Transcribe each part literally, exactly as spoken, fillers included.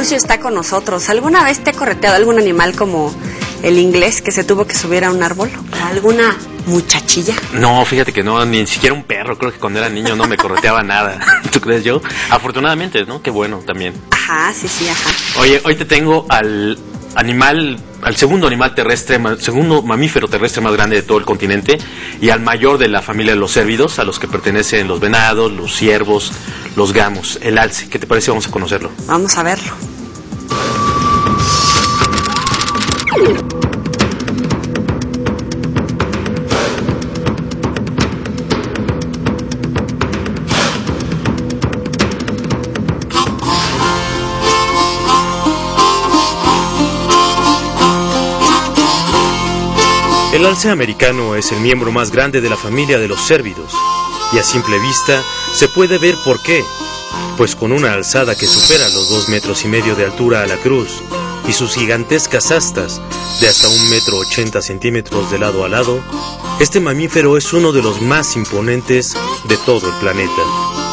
Lucio está con nosotros. ¿Alguna vez te ha correteado algún animal como el inglés que se tuvo que subir a un árbol? ¿Alguna muchachilla? No, fíjate que no, ni siquiera un perro. Creo que cuando era niño no me correteaba nada. ¿Tú crees yo? Afortunadamente, ¿no? Qué bueno también. Ajá, sí, sí, ajá. Oye, hoy te tengo al animal, al segundo animal terrestre, segundo mamífero terrestre más grande de todo el continente y al mayor de la familia de los cérvidos, a los que pertenecen los venados, los ciervos, los gamos, el alce. ¿Qué te parece? Vamos a conocerlo. Vamos a verlo. El alce americano es el miembro más grande de la familia de los cérvidos, y a simple vista se puede ver por qué, pues con una alzada que supera los dos metros y medio de altura a la cruz, y sus gigantescas astas de hasta un metro ochenta centímetros de lado a lado, este mamífero es uno de los más imponentes de todo el planeta.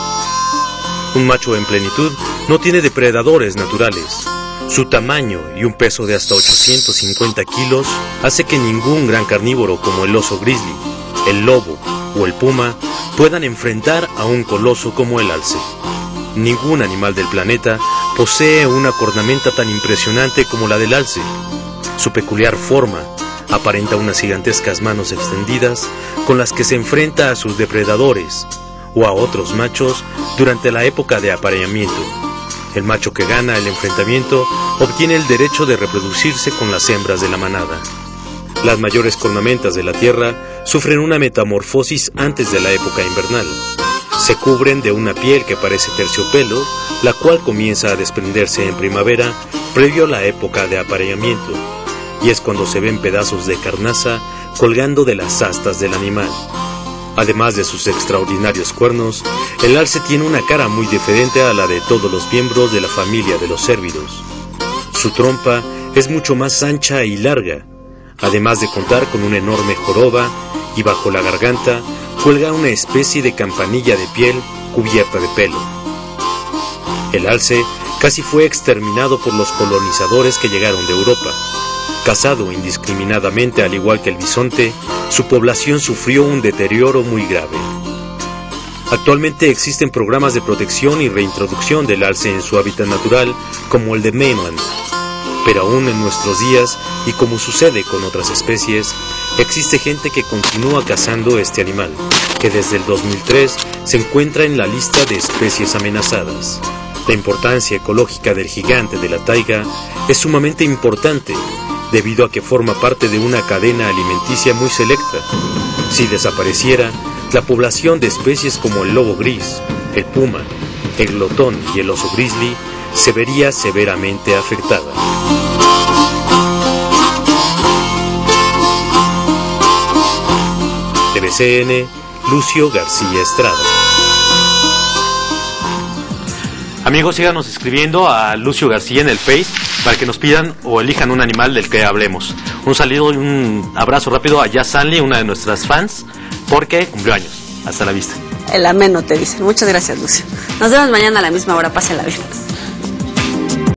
Un macho en plenitud no tiene depredadores naturales. Su tamaño y un peso de hasta ochocientos cincuenta kilos hace que ningún gran carnívoro como el oso grizzly, el lobo o el puma puedan enfrentar a un coloso como el alce. Ningún animal del planeta posee una cornamenta tan impresionante como la del alce. Su peculiar forma aparenta unas gigantescas manos extendidas con las que se enfrenta a sus depredadores o a otros machos durante la época de apareamiento. El macho que gana el enfrentamiento obtiene el derecho de reproducirse con las hembras de la manada. Las mayores cornamentas de la Tierra sufren una metamorfosis antes de la época invernal. Se cubren de una piel que parece terciopelo, la cual comienza a desprenderse en primavera, previo a la época de apareamiento, y es cuando se ven pedazos de carnaza colgando de las astas del animal. Además de sus extraordinarios cuernos, el alce tiene una cara muy diferente a la de todos los miembros de la familia de los cérvidos. Su trompa es mucho más ancha y larga, además de contar con una enorme joroba, y bajo la garganta cuelga una especie de campanilla de piel cubierta de pelo. El alce casi fue exterminado por los colonizadores que llegaron de Europa. Cazado indiscriminadamente al igual que el bisonte, su población sufrió un deterioro muy grave. Actualmente existen programas de protección y reintroducción del alce en su hábitat natural, como el de Mainland. Pero aún en nuestros días, y como sucede con otras especies, existe gente que continúa cazando este animal, que desde el dos mil tres se encuentra en la lista de especies amenazadas. La importancia ecológica del gigante de la taiga es sumamente importante, debido a que forma parte de una cadena alimenticia muy selecta. Si desapareciera, la población de especies como el lobo gris, el puma, el glotón y el oso grizzly se vería severamente afectada. T V C N, Lucio García Estrada. Amigos, síganos escribiendo a Lucio García en el Face para que nos pidan o elijan un animal del que hablemos. Un saludo y un abrazo rápido a Jazz Stanley, una de nuestras fans, porque cumplió años. Hasta la vista. El ameno te dicen. Muchas gracias, Lucio. Nos vemos mañana a la misma hora. Pásenla bien.